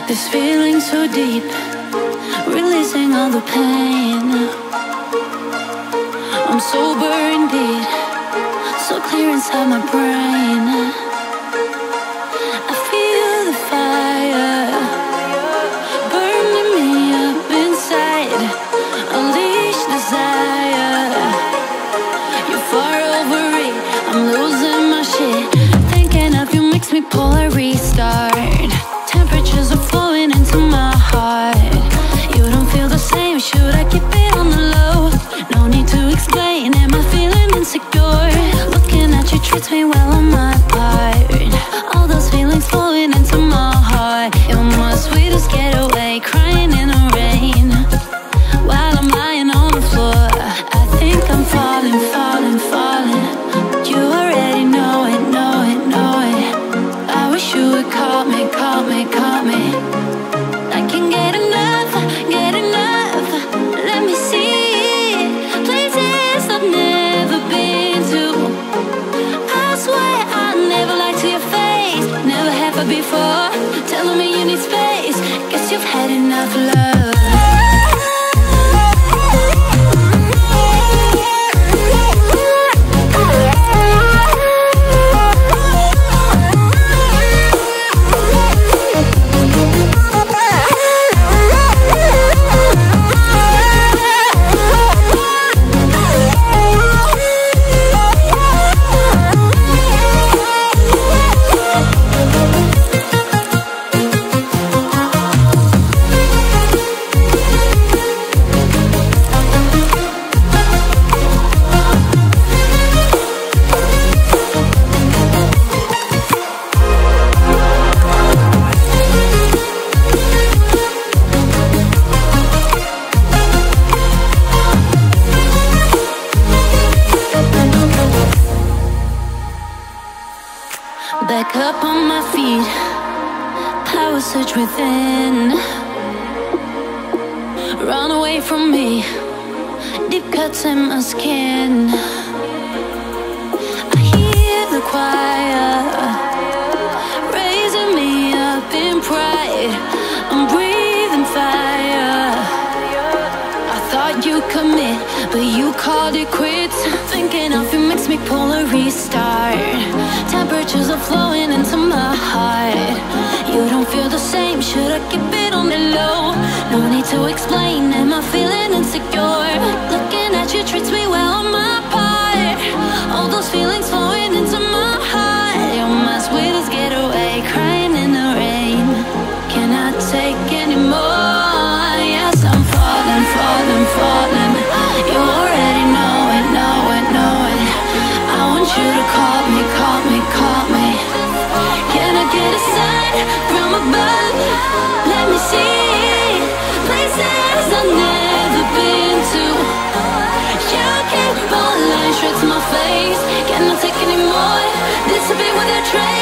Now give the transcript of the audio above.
This feeling so deep, releasing all the pain. I'm sober indeed, so clear inside my brain. I feel the fire burning me up inside. Unleash desire. You're far over it, I'm losing my shit. Thinking of you makes me pull a restart. Temperatures are flowing into my heart. You don't feel the same, should I keep it on the low? No need to explain, am I feeling insecure? Looking at you treats me well on my part. All those feelings flowing into my heart. You're my sweetest getaway, crying in the rain. While I'm lying on the floor, I think I'm falling, falling, falling. You already know it, know it, know it. I wish you would call me, call me, call me. I can't get enough, get enough. Let me see places I've never been to. I swear I never lied to your face, never have I before. Telling me you need space, guess you've had enough love. Back up on my feet, power surge within. Run away from me, deep cuts in my skin. I hear the choir raising me up in pride. I'm breathing fire. I thought you'd commit, but you called it quits. Thinking of you makes me pull a restart. Temperatures are flowing into my heart. You don't feel the same, should I keep it on the low? No need to explain, am I feeling insecure? Looking at you treats me well on my part. All those feelings flowing into my heart. You're my sweetest getaway, crying in the rain. Cannot take anymore. Yes, I'm falling, falling, falling. You already know it, know it, know it. I want you to call me, call me, call me. Can I get a sign from above? Let me see places I've never been to. You keep on lying straight to my face. Cannot take anymore, disappear with a trace.